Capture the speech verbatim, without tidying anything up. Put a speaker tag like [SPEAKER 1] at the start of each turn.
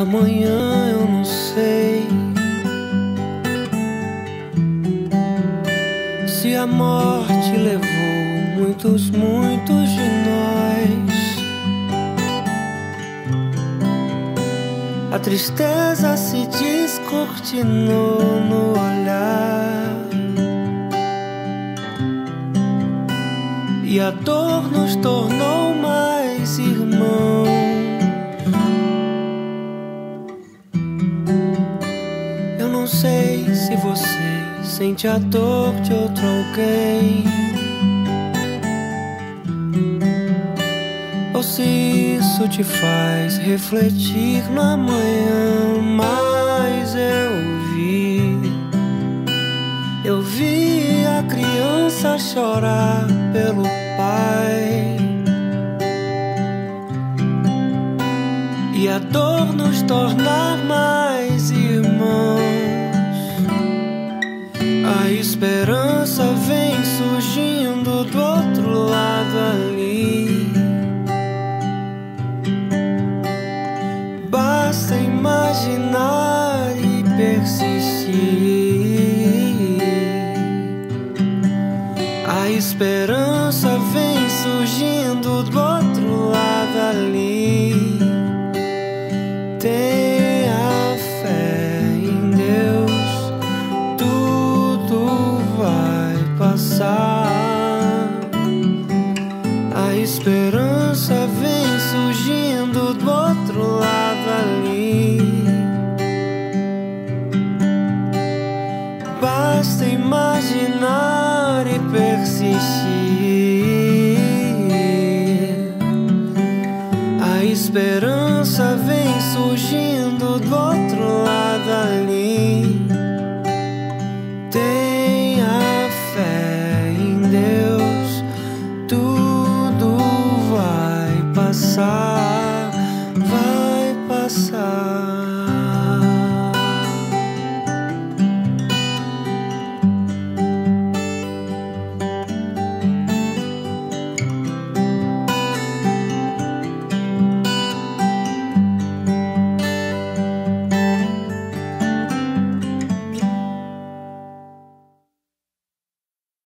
[SPEAKER 1] Amanhã eu não sei se a morte levou muitos, muitos de nós. A tristeza se descortinou no olhar e a dor nos tornou mais irmãos. Eu não sei se você sente a dor de outro alguém, ou se isso te faz refletir no amanhã. Mas eu vi, eu vi a criança chorar pelo pai, e a dor nos tornar mais irmãos. A esperança vem surgindo do outro lado ali. Basta imaginar e persistir. A esperança vem surgindo do outro lado ali. Tenha fé em Deus, tudo vai passar. A esperança vem surgindo do outro lado ali. Basta imaginar e persistir. A esperança vem surgindo do outro